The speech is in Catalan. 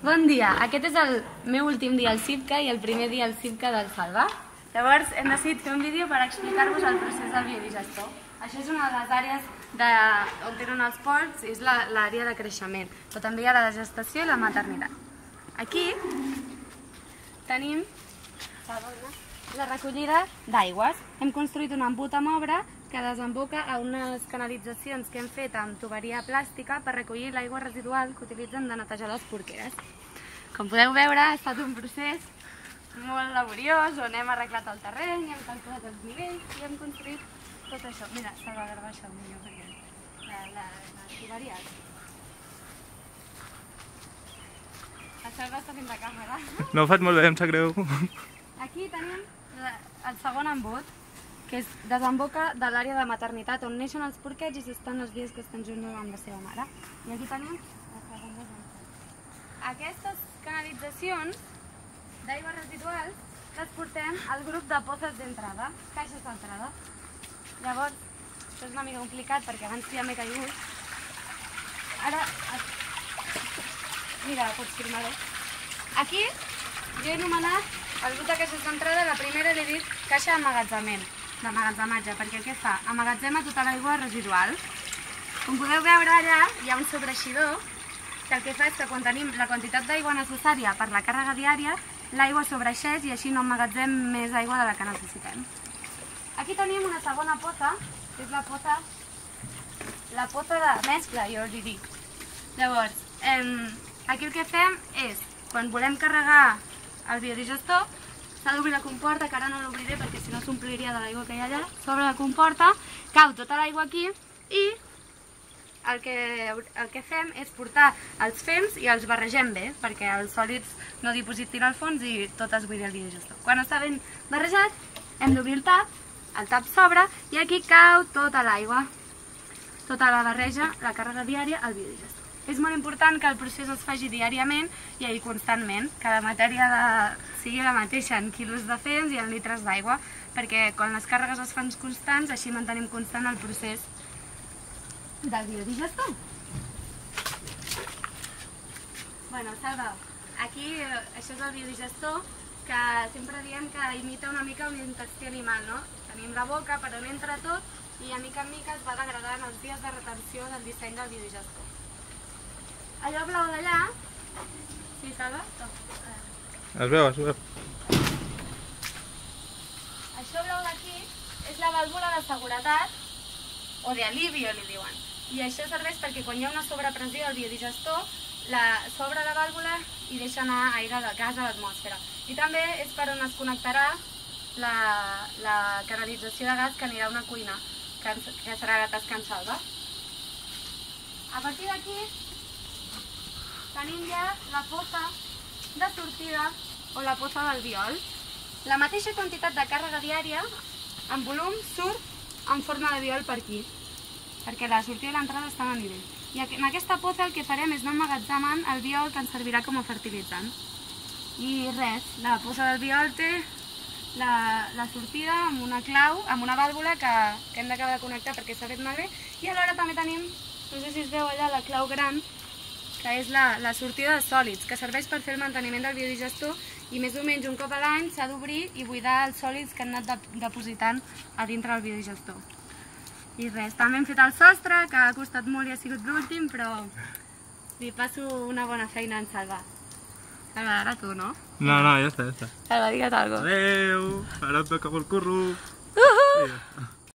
Bon dia, aquest és el meu últim dia al CIPCA i el primer dia al CIPCA del Salva. Llavors hem decidit fer un vídeo per explicar-vos el procés del biodigestor. Això és una de les àrees on tenen els porcs, és l'àrea de creixement, però també hi ha la de gestació i la maternitat. Aquí tenim la recollida d'aigües. Hem construït un embut amb obra que desemboca a unes canalitzacions que hem fet amb tuberia plàstica per recollir l'aigua residual que utilitzen de netejar les porqueres. Com podeu veure, ha estat un procés molt laboriós, on hem arreglat el terreny, hem calculat els nivells i hem construït tot això. Mira, s'ha de gravar això millor perquè les tuberies. El Salva està fent de càmera. No ho faig molt bé, em sap greu. Aquí tenim el segon embut, que desemboca de l'àrea de maternitat on neixen els porquets i s'estan els dies que estan junts amb la seva mare. I aquí tenim el segon embut. Aquestes canalitzacions d'aigua residuals les portem al grup de pozes d'entrada, caixes d'entrada. Llavors, això és una mica complicat perquè abans ja m'he caigut. Ara, mira, pots filmar-ho. Aquí jo he anomenat el grup de caixes d'entrada, la primera l'he dit caixa d'emmagatzematge, perquè què fa? Emmagatzema tota l'aigua residual. Com podeu veure allà hi ha un sobreeixidor que el que fa és que quan tenim la quantitat d'aigua necessària per la càrrega diària, l'aigua sobreeixeix i així no emmagatzem més aigua de la que necessitem. Aquí tenim una segona poza, que és la poza de mescla, jo li dic. Llavors, aquí el que fem és, quan volem carregar el biodigestor, s'ha d'obrir la comporta, que ara no l'obriré perquè si no s'ompliria de l'aigua que hi ha allà. S'obre la comporta, cau tota l'aigua aquí i el que fem és portar els fems i els barregem bé perquè els sòlids no dipositin al fons i tot es buidi el biodigestor. Quan està ben barrejat hem d'obrir el tap s'obre i aquí cau tota l'aigua, tota la barreja, la càrrega diària al biodigestor. És molt important que el procés es faci diàriament i constantment, que la matèria sigui la mateixa en quilos de fems i en litres d'aigua, perquè quan les càrregues es fan constants, així mantenim constant el procés del biodigestor. Bueno, Salva, aquí això és el biodigestor, que sempre diem que imita una mica un intestí animal, no? Tenim la boca per on entra tot i a mica en mica es va degradant els dies de retenció del disseny del biodigestor. Allò blau d'allà... Sí, Salva? Es veu, es veu. Això blau d'aquí és la vàlvula de seguretat, o d'alivio, li diuen. I això serveix perquè quan hi ha una sobrepressió al biodigestor, s'obre la vàlvula i deixa anar aire de gas a l'atmosfera. I també és per on es connectarà la canalització de gas que anirà a una cuina, que serà la tasca en Salva. A partir d'aquí tenim ja la poza de sortida o la poza del viol. La mateixa quantitat de càrrega diària en volum surt en forma de viol per aquí, perquè la sortida i l'entrada estan a nivell. I en aquesta poza el que farem és anar emmagatzemant el viol que ens servirà com a fertilitzant. I res, la poza del viol té la sortida amb una clau, amb una vàlvula que hem d'acabar de connectar perquè s'ha fet malbé, i alhora també tenim, no sé si es veu allà, la clau gran, que és la sortida de sòlids, que serveix per fer el manteniment del biodigestor i més o menys un cop a l'any s'ha d'obrir i buidar els sòlids que han anat depositant a dintre del biodigestor. I res, també hem fet el sostre, que ha costat molt i ha sigut l'últim, però li passo una bona feina en Salva. Salva, ara tu, no? No, ja està. Salva, digue't alguna cosa. Adéu, ara et toca el curro.